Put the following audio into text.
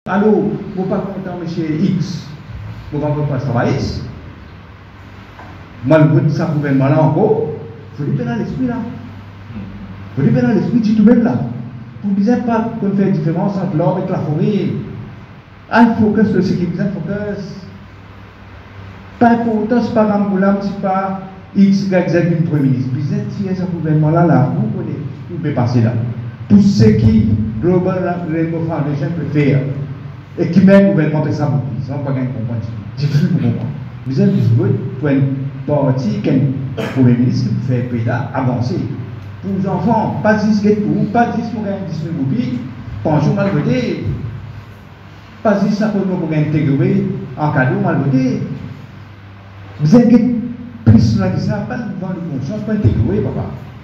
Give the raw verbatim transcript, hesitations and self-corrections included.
Alors, vous n'êtes pas content, monsieur X, vous ne pouvez pas travailler. Moi, le vote, ça gouvernement là encore, il faut lui faire l'esprit là. Il faut lui faire l'esprit du tout même là. Vous ne pouvez pas qu'on fait différence entre l'homme et la forêt. Ah, il faut focus sur ce qui est focus. Pas important, c'est pas Ramboula, c'est pas X, Y, Z, une Premier ministre. Vous êtes si ce gouvernement là, là, vous connaissez, vous pouvez passer là. Tout ce qui Global Rainbow Foundation peut faire, et qui même le gouvernement peut s'aboutir, ça ne va pas gagner comprendre. C'est difficile pour comprendre. Vous êtes juste pour une partie, qu'un Premier ministre qui peut faire le pays là avancer. Pour les enfants, pas dix pour vous, pas dix pour gagner dix mille roupies, bonjour mal voté. Pas dix ça pour nous intégrer en cadeau mal voté. Vous êtes plus là que ça, pas devant le conscience, pas intégrer, papa.